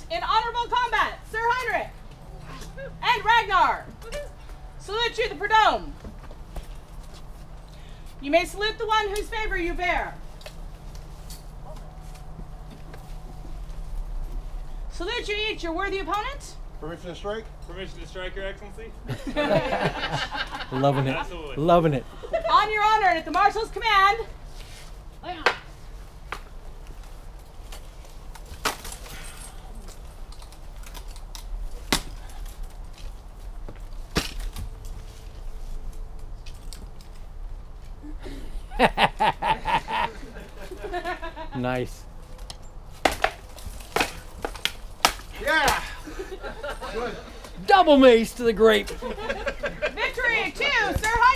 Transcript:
in honorable combat, Sir Heinrich and Ragnarr. Salute you, the Perdome. You may salute the one whose favor you bear. Salute you each, your worthy opponent. Permission to strike? Permission to strike, Your Excellency. Loving it. Absolutely. Loving it. On your honor and at the Marshal's command. Lay on. Nice. Yeah! Good. Double mace to the grape. Victory to Sir Heinrich.